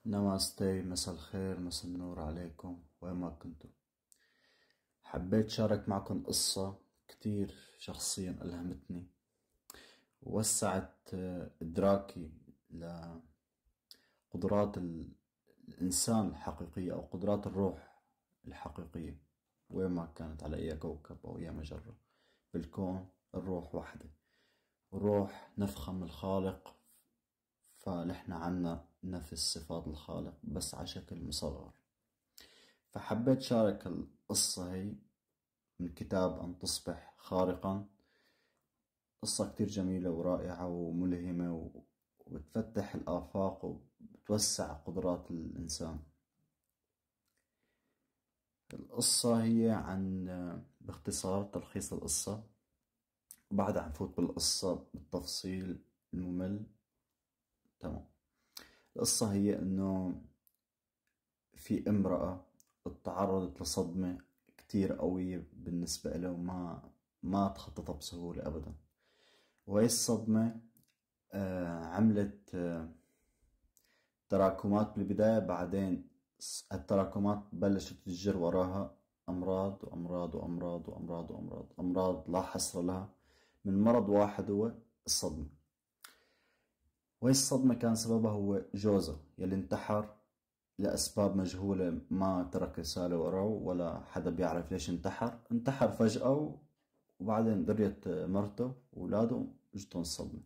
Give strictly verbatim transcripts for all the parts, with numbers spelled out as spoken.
نماستي، مساء الخير، مساء النور عليكم وين ما كنتم. حبيت شارك معكم قصة كتير شخصيا ألهمتني ووسعت إدراكي لقدرات الإنسان الحقيقية أو قدرات الروح الحقيقية وين ما كانت، على أي كوكب أو أي مجرة بالكون. الروح واحدة، الروح نفخة من الخالق، فنحن عنا نفس صفات الخالق بس على شكل مصغر. فحبيت شارك القصة هي من كتاب أن تصبح خارقا. قصة كتير جميلة ورائعة وملهمة وبتفتح الآفاق وبتوسع قدرات الإنسان. القصة هي عن باختصار تلخيص القصة، وبعدها نفوت بالقصة بالتفصيل الممل. تمام. القصة هي إنه في امرأة تعرضت لصدمة كتير قوية بالنسبة له وما ما تخططها بسهولة أبدا. وهي الصدمة آه عملت آه تراكمات بالبداية، بعدين التراكمات بلشت تجر وراها أمراض وأمراض وأمراض وأمراض وأمراض أمراض لا حصر لها، من مرض واحد هو الصدمة. وهي الصدمة كان سببها هو جوزها يلي انتحر لأسباب مجهولة، ما ترك رسالة وراه ولا حدا بيعرف ليش انتحر. انتحر فجأة وبعدين دريت مرته وولاده اجتهم الصدمة.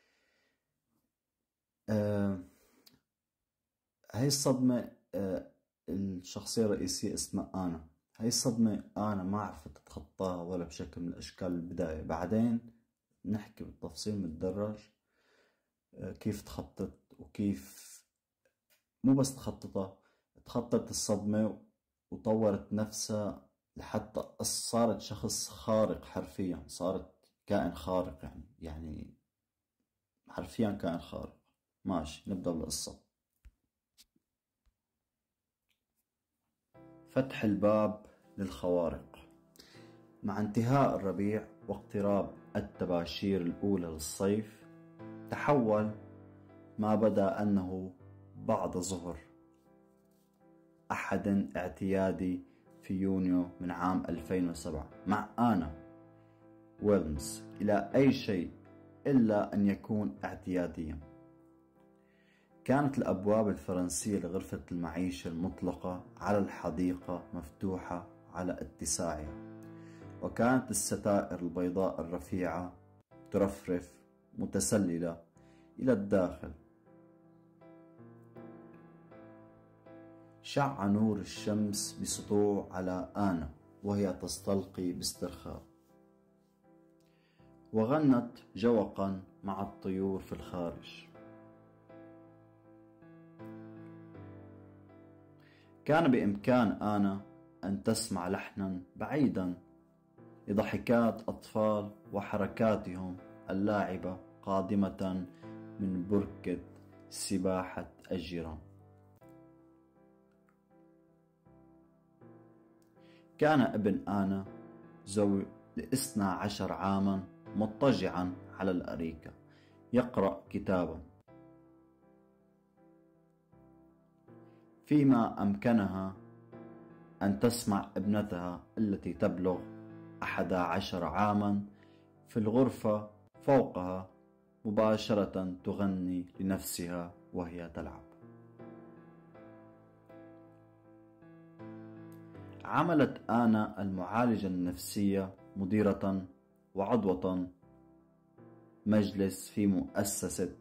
آه هاي الصدمة آه الشخصية الرئيسية اسمها آنا. هاي الصدمة آنا ما عرفت تتخطاها ولا بشكل من الأشكال البداية. بعدين نحكي بالتفصيل متدرج آه كيف تخطط وكيف مو بس تخططها، تخطط الصدمة وطورت نفسها لحتى صارت شخص خارق حرفيا، صارت كائن خارق يعني يعني حرفيا كائن خارق. ماشي، نبدأ بالقصة. فتح الباب للخوارق. مع انتهاء الربيع واقتراب التباشير الأولى للصيف، تحول ما بدا أنه بعد ظهر أحد اعتيادي في يونيو من عام ألفين وسبعة مع آنا ويلمز إلى أي شيء إلا أن يكون اعتياديا. كانت الأبواب الفرنسية لغرفة المعيشة المطلقة على الحديقة مفتوحة على اتساعها، وكانت الستائر البيضاء الرفيعة ترفرف متسللة إلى الداخل. شع نور الشمس بسطوع على آنا وهي تستلقي باسترخاء، وغنت جوقا مع الطيور في الخارج. كان بإمكان آنا أن تسمع لحنا بعيدا لضحكات أطفال وحركاتهم اللاعبة قادمة من بركة سباحة الجيران. كان ابن آنا ذوي الاثنى عشر عاما مضطجعا على الأريكة يقرأ كتابا، فيما أمكنها أن تسمع ابنتها التي تبلغ أحد عشر عاما في الغرفة فوقها مباشرة تغني لنفسها وهي تلعب. عملت آنا المعالجة النفسية مديرة وعضوة مجلس في مؤسسة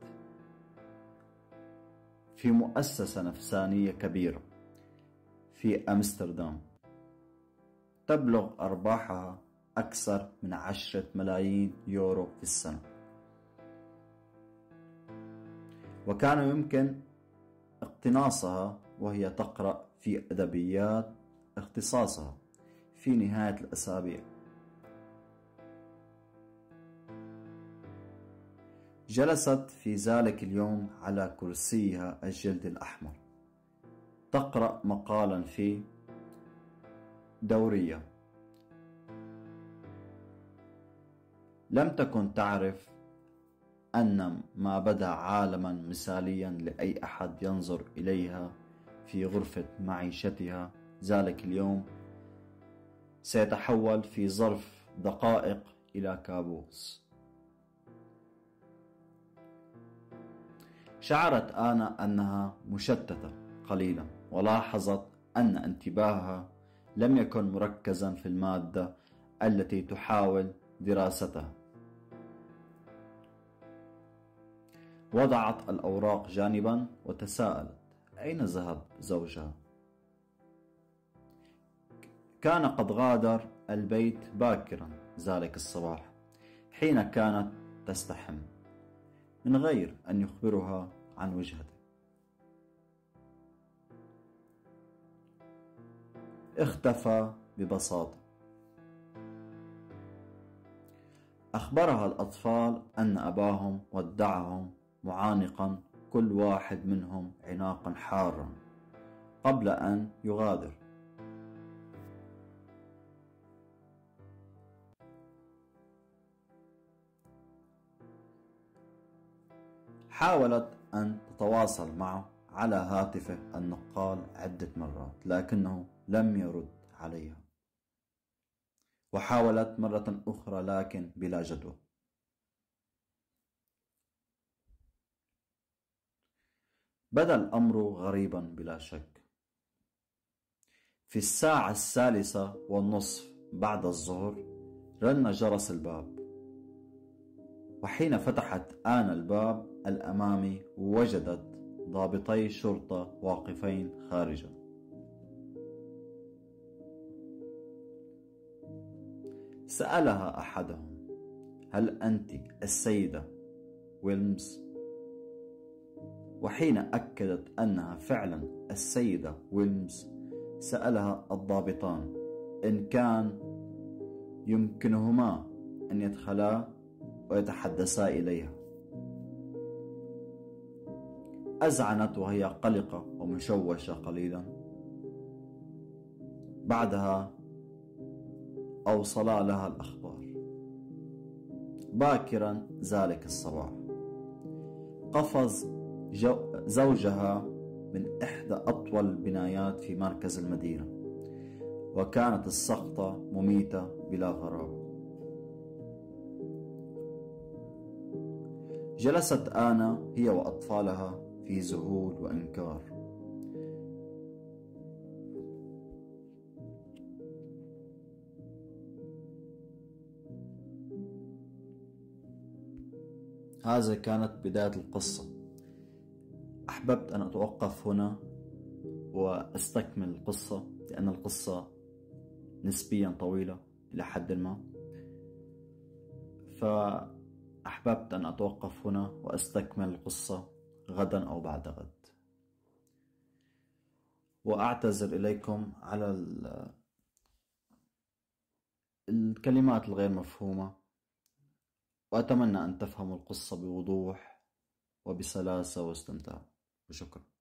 في مؤسسة نفسانية كبيرة في أمستردام، تبلغ أرباحها أكثر من عشرة ملايين يورو في السنة. وكان يمكن اقتناصها وهي تقرأ في أدبيات اختصاصها في نهاية الأسابيع. جلست في ذلك اليوم على كرسيها الجلد الأحمر تقرأ مقالا في دورية. لم تكن تعرف أن ما بدا عالما مثاليا لأي أحد ينظر إليها في غرفة معيشتها ذلك اليوم سيتحول في ظرف دقائق إلى كابوس. شعرت آنا أنها مشتتة قليلا، ولاحظت أن انتباهها لم يكن مركزا في المادة التي تحاول دراستها. وضعت الأوراق جانبا وتساءلت أين ذهب زوجها؟ كان قد غادر البيت باكرا ذلك الصباح حين كانت تستحم، من غير أن يخبرها عن وجهته. اختفى ببساطة. أخبرها الأطفال أن أباهم ودعهم معانقا كل واحد منهم عناقا حارا قبل أن يغادر. حاولت أن تتواصل معه على هاتفه النقال عدة مرات لكنه لم يرد عليها، وحاولت مرة أخرى لكن بلا جدوى. بدا الأمر غريبا بلا شك. في الساعة الثالثة والنصف بعد الظهر رن جرس الباب، وحين فتحت آنا الباب الأمامي وجدت ضابطي شرطة واقفين خارجا. سألها أحدهم: هل أنت السيدة ويلمز؟ وحين أكدت أنها فعلا السيدة ويلمز سألها الضابطان إن كان يمكنهما أن يدخلا ويتحدثا إليها. أذعنت وهي قلقة ومشوشة قليلا. بعدها أوصلا لها الأخبار. باكرا ذلك الصباح قفز زوجها من إحدى أطول البنايات في مركز المدينة، وكانت السقطة مميتة بلا غرابة. جلست آنا هي وأطفالها في ذهول وإنكار. هذه كانت بداية القصة. أحببت أن أتوقف هنا وأستكمل القصة لأن القصة نسبيا طويلة إلى حد ما، فأحببت أن أتوقف هنا وأستكمل القصة غدا أو بعد غد. وأعتذر إليكم على الكلمات الغير مفهومة، وأتمنى أن تفهموا القصة بوضوح وبسلاسة واستمتاع. وشكرا.